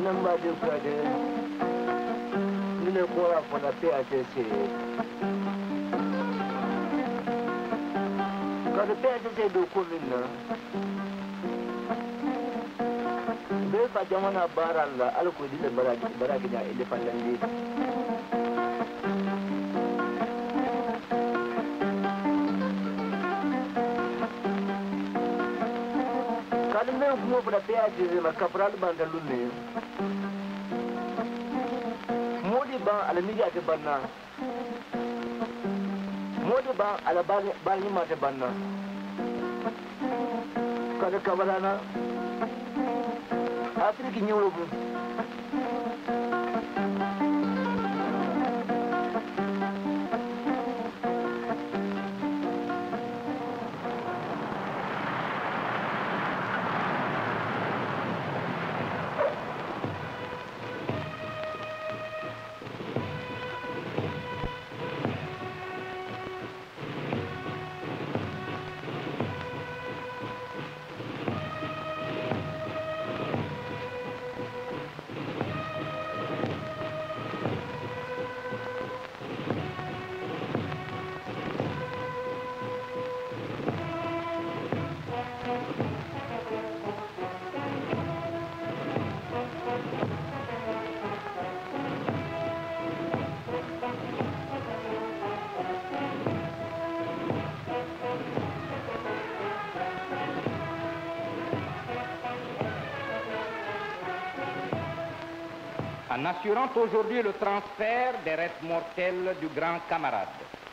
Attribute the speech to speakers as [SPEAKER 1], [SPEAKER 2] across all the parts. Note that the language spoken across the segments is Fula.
[SPEAKER 1] Number de Frade, nous ne pourrons pas la PATC. Quand le PATC de commune, le Fajamana Barala, Alcodi, le Barakina et le Falandi. Quand même, vous pour la PATC, ma caporal Bandaloune. Ban ala migi ate banna modi ban ala bani mate banna kada kabalana afriki nyurubu
[SPEAKER 2] En assurant aujourd'hui le transfert des restes mortels du grand camarade,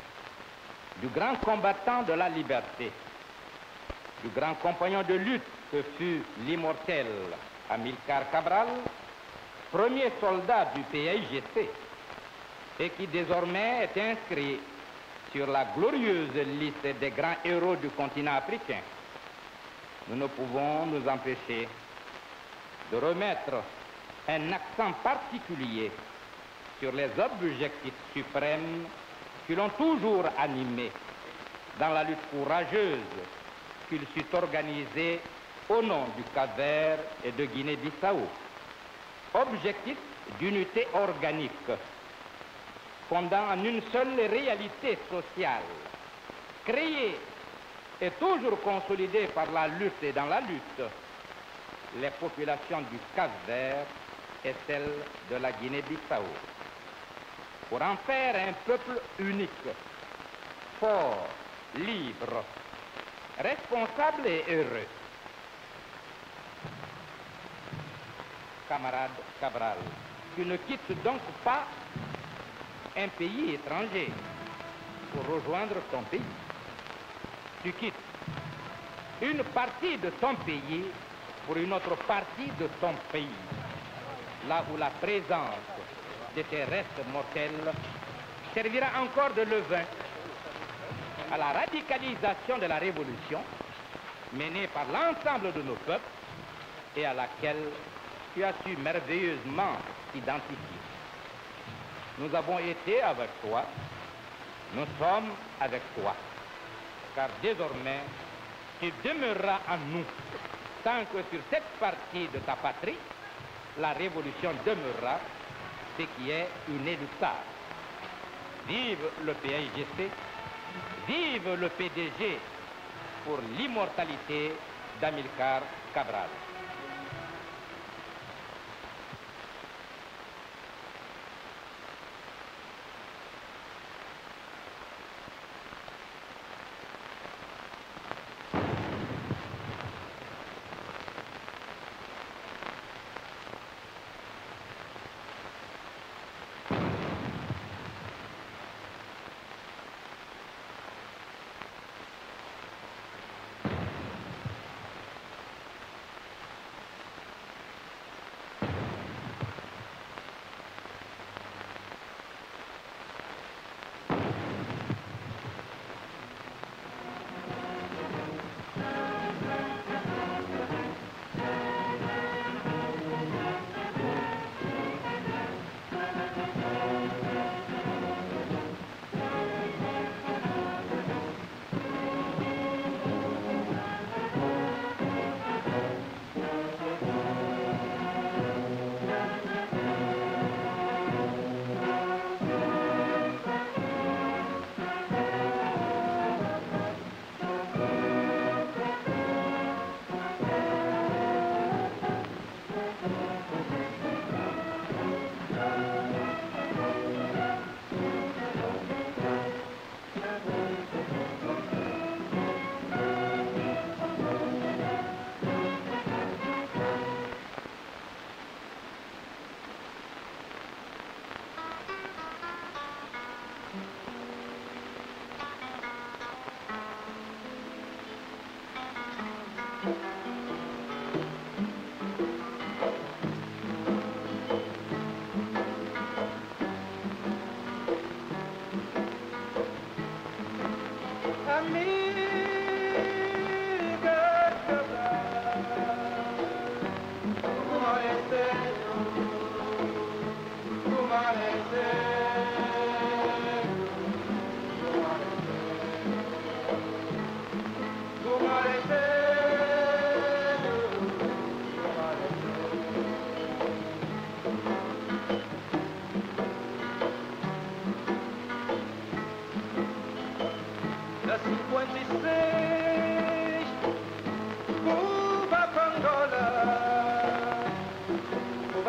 [SPEAKER 2] du grand combattant de la liberté, du grand compagnon de lutte que fut l'immortel Amilcar Cabral, premier soldat du PAIGC, et qui désormais est inscrit sur la glorieuse liste des grands héros du continent africain, nous ne pouvons nous empêcher de remettre un accent particulier sur les objectifs suprêmes qui l'ont toujours animé dans la lutte courageuse qu'il sut organiser au nom du Cap-Vert et de Guinée-Bissau. Objectif d'unité organique, fondant en une seule réalité sociale, créée et toujours consolidée par la lutte et dans la lutte, les populations du Cap-Vert et celle de la Guinée-Bissau, pour en faire un peuple unique, fort, libre, responsable et heureux. Camarade Cabral, tu ne quittes donc pas un pays étranger pour rejoindre ton pays. Tu quittes une partie de ton pays pour une autre partie de ton pays, là où la présence de tes restes mortels servira encore de levain à la radicalisation de la révolution menée par l'ensemble de nos peuples et à laquelle tu as su merveilleusement t'identifier. Nous avons été avec toi, nous sommes avec toi, car désormais tu demeureras en nous, tant que sur cette partie de ta patrie, la révolution demeurera, ce qui est inéluctable. Vive le PAIGC, vive le PDG pour l'immortalité d'Amilcar Cabral.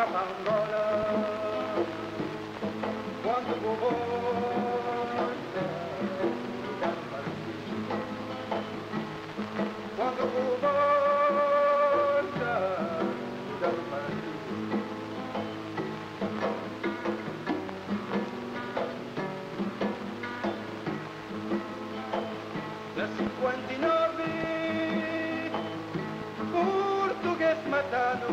[SPEAKER 3] Angola, quando volta, quando volta, na 59, português matado.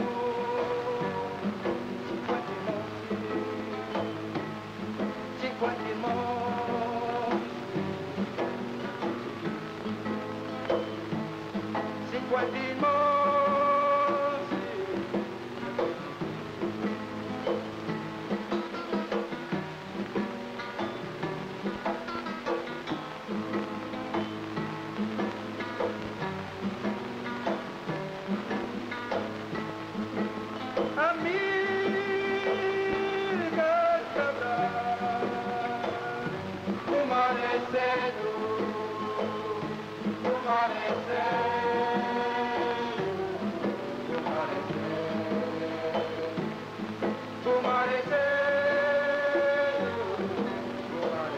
[SPEAKER 3] 50 irmãos, 50 irmãos. Amigas Cabral, o mar é cedo, o mar é cedo, o mar é cedo, o mar é cedo, o mar é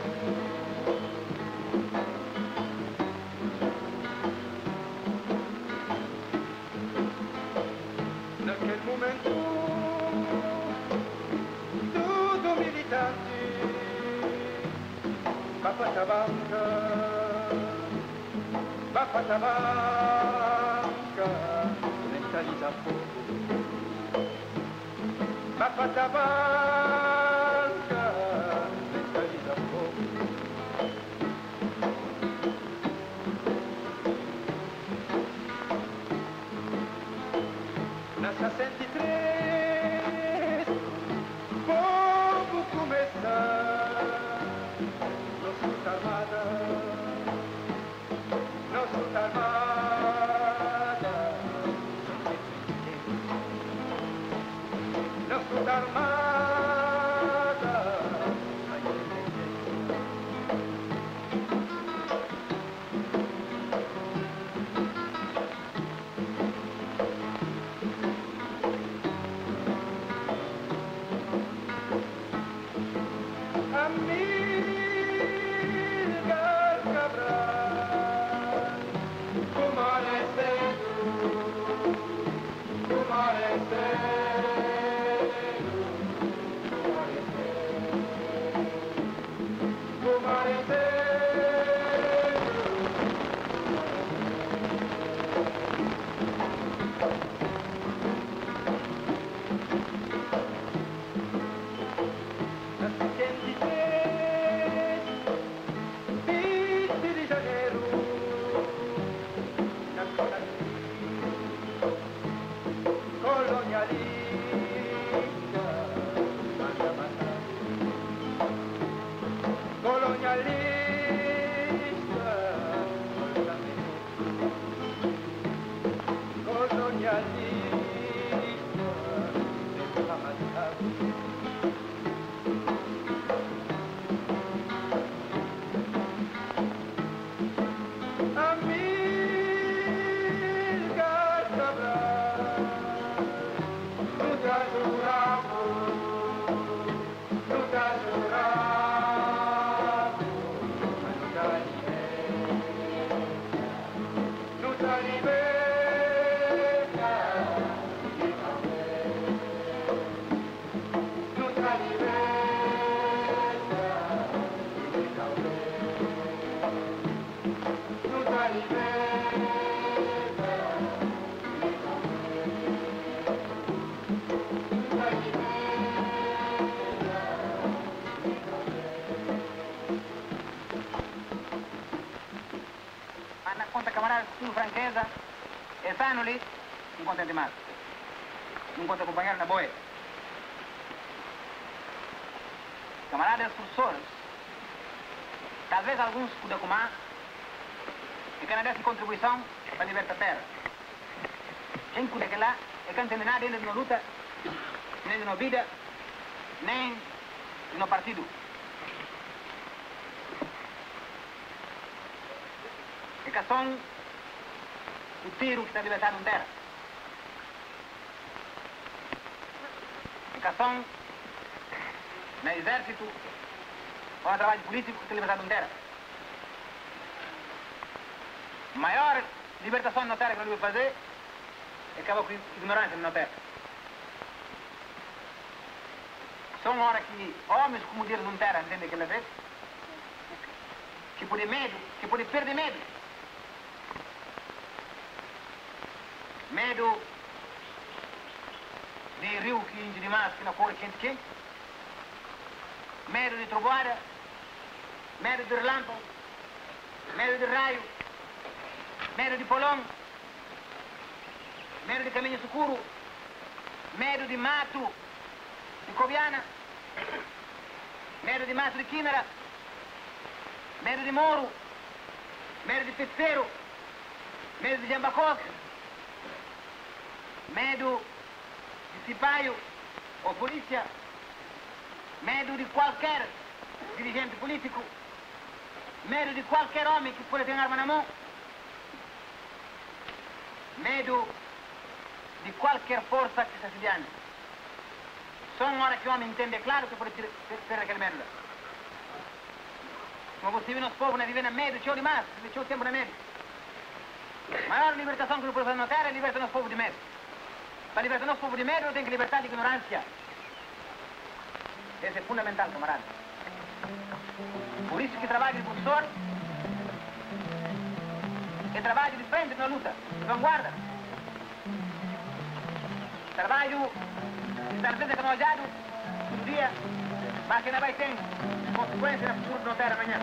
[SPEAKER 3] cedo. Naquele momento, tudo militante, Papatabanca, Papatabanca, mentaliza fogo. Papatabanca, mentaliza fogo. Na 63, povo começa. Nossa armada, nossa armada, nossa armada, Amigas Cabral, o mar é cedo, o mar é cedo, o mar é cedo, o mar é cedo. Na 63, 20 de janeiro, na colonialista, manda matar. Colonialista, manda matar. Colonialista, manda matar. Amigas Cabral, nunca juramos, nunca juramos, mas nunca liberta, nunca liberta, nunca liberta.
[SPEAKER 4] Anna conta camarada com franqueza, e sanno-lhe um contentimento. Não conta acompanhar na boia. Camaradas professores, talvez alguns pudam comar, e que não desse contribuição para libertar a terra. Quem cuida que lá é que não tem nada ainda de uma luta, nem de uma vida, nem de um partido. É que são o tiro que está libertado em terra. educação, no exército, ou no trabalho político que libertar de terra. A maior libertação na terra que nós devemos fazer é acabar com a ignorância na terra. Só uma hora que homens como Deus não terra entendem aquela vez, que por medo, que por perder medo. Medo de rio que enche demais, que não corre quente. Medo de trovoada, medo de relâmpago, medo de raio, medo de polão, medo de caminho escuro, medo de mato de cobiana, medo de mato de quínara, medo de moro, medo de pesseiro, medo de jambacoque, medo de cipaio ou polícia, medo de qualquer dirigente político, medo de qualquer homem que pode ter arma na mão, medo de qualquer força que está se diante. Só uma hora que o homem entende claro que pode ter aquele medo. Como você vê, nosso povo não vive na medo, tinha demais, tinha o tempo na medo. A maior libertação que nós podemos fazer na terra é libertar nosso povo de medo. Para libertar nosso povo de medo, tem que libertar de ignorância. Esse é fundamental, camarada. Por isso que trabalho de professor é trabalho de frente na luta, de vanguarda. Trabalho de estar sempre canojado no dia, mas que não vai ter consequência no futuro da terra amanhã.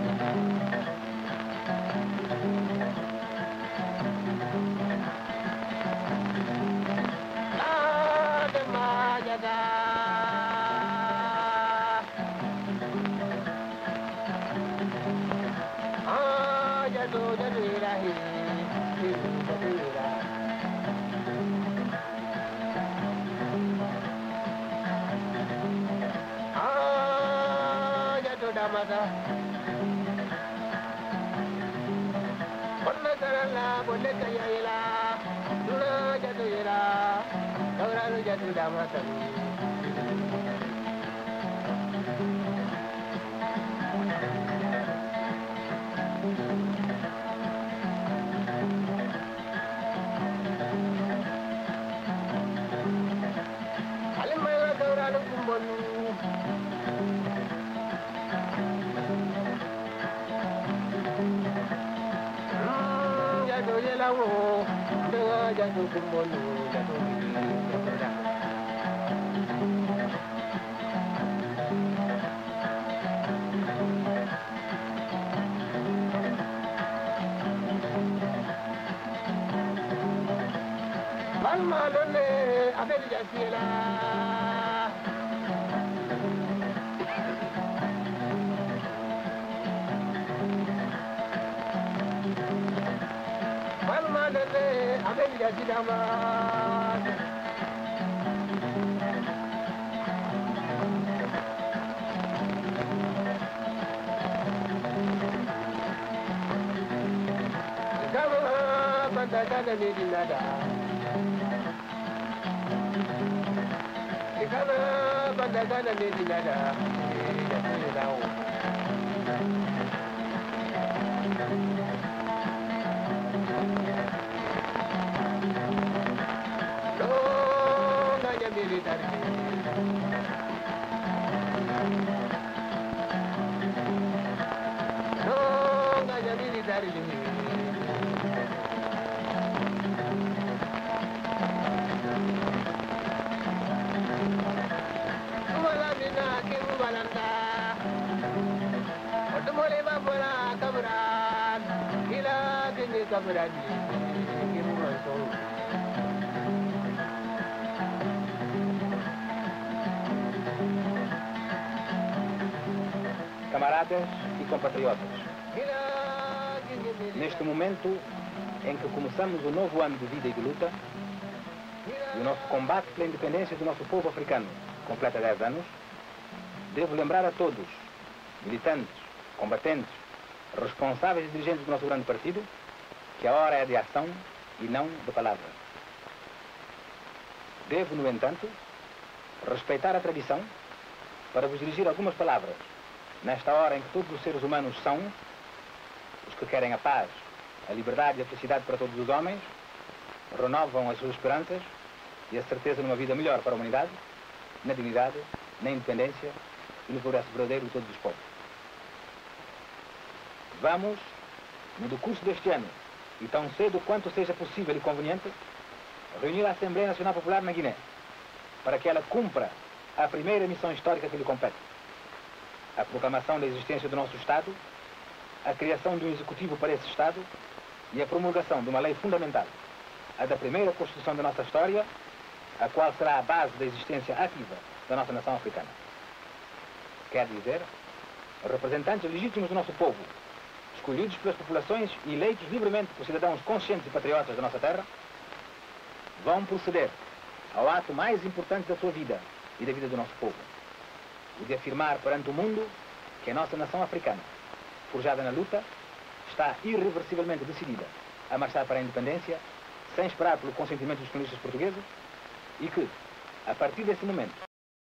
[SPEAKER 2] Camaradas e compatriotas, neste momento em que começamos o novo ano de vida e de luta, e o nosso combate pela independência do nosso povo africano completa 10 anos, devo lembrar a todos, militantes, combatentes, responsáveis e dirigentes do nosso grande partido, que a hora é de ação e não de palavras. Devo, no entanto,
[SPEAKER 5] respeitar a tradição para vos dirigir algumas palavras, nesta hora em que todos os seres humanos são, os que querem a paz, a liberdade e a felicidade para todos os homens, renovam as suas esperanças e a certeza numa vida melhor para a humanidade, na dignidade, na independência e no progresso verdadeiro de todos os povos. Vamos, no decurso deste ano, e tão cedo quanto seja possível e conveniente, reunir a Assembleia Nacional Popular na Guiné, para que ela cumpra a primeira missão histórica que lhe compete: a proclamação da existência do nosso Estado, a criação de um executivo para esse Estado e a promulgação de uma lei fundamental, a da primeira Constituição da nossa história, a qual será a base da existência ativa da nossa nação africana. Quer dizer, os representantes legítimos do nosso povo, escolhidos pelas populações e eleitos livremente por cidadãos conscientes e patriotas da nossa terra, vão proceder ao ato mais importante da sua vida e da vida do nosso povo, o de afirmar perante o mundo que a nossa nação africana, forjada na luta, está irreversivelmente decidida a marchar para a independência, sem esperar pelo consentimento dos colonialistas portugueses, e que, a partir desse momento,